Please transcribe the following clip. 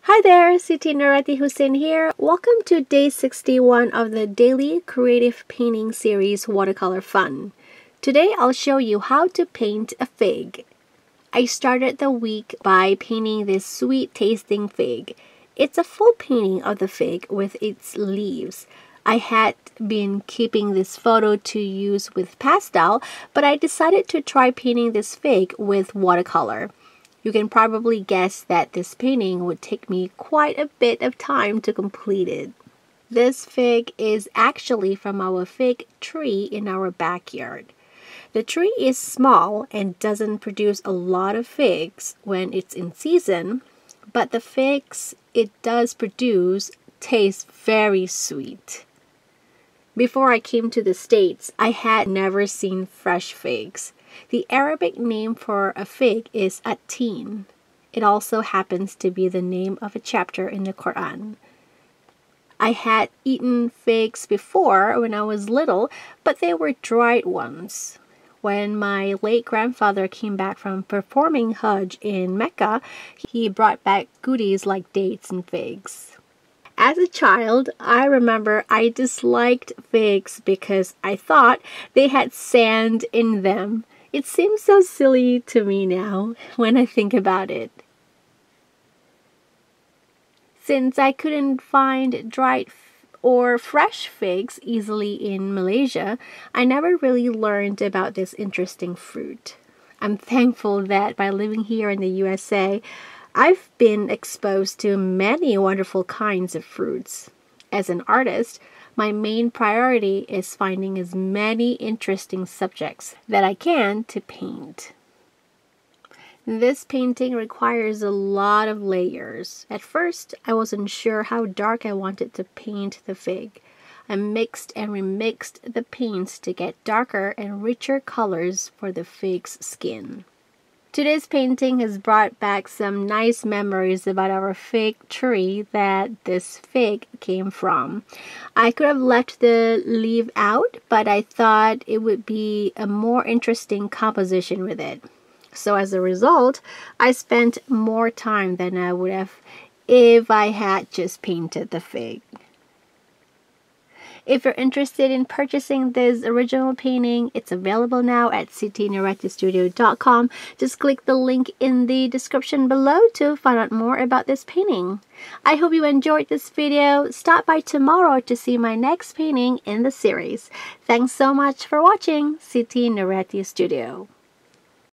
Hi there, Siti Nurati Hussein here. Welcome to day 61 of the daily creative painting series Watercolor Fun. Today I'll show you how to paint a fig. I started the week by painting this sweet tasting fig. It's a full painting of the fig with its leaves. I had been keeping this photo to use with pastel, but I decided to try painting this fig with watercolor. You can probably guess that this painting would take me quite a bit of time to complete it. This fig is actually from our fig tree in our backyard. The tree is small and doesn't produce a lot of figs when it's in season, but the figs it does produce taste very sweet. Before I came to the States, I had never seen fresh figs. The Arabic name for a fig is at-tin. It also happens to be the name of a chapter in the Quran. I had eaten figs before when I was little, but they were dried ones. When my late grandfather came back from performing Hajj in Mecca, he brought back goodies like dates and figs. As a child, I remember I disliked figs because I thought they had sand in them. It seems so silly to me now when I think about it. Since I couldn't find dried or fresh figs easily in Malaysia, I never really learned about this interesting fruit. I'm thankful that by living here in the USA, I've been exposed to many wonderful kinds of fruits. As an artist, my main priority is finding as many interesting subjects that I can to paint. This painting requires a lot of layers. At first, I wasn't sure how dark I wanted to paint the fig. I mixed and remixed the paints to get darker and richer colors for the fig's skin. Today's painting has brought back some nice memories about our fig tree that this fig came from. I could have left the leaf out, but I thought it would be a more interesting composition with it. So as a result, I spent more time than I would have if I had just painted the fig. If you're interested in purchasing this original painting, it's available now at sitinuratistudio.com. Just click the link in the description below to find out more about this painting. I hope you enjoyed this video. Stop by tomorrow to see my next painting in the series. Thanks so much for watching Siti Nurati Studio.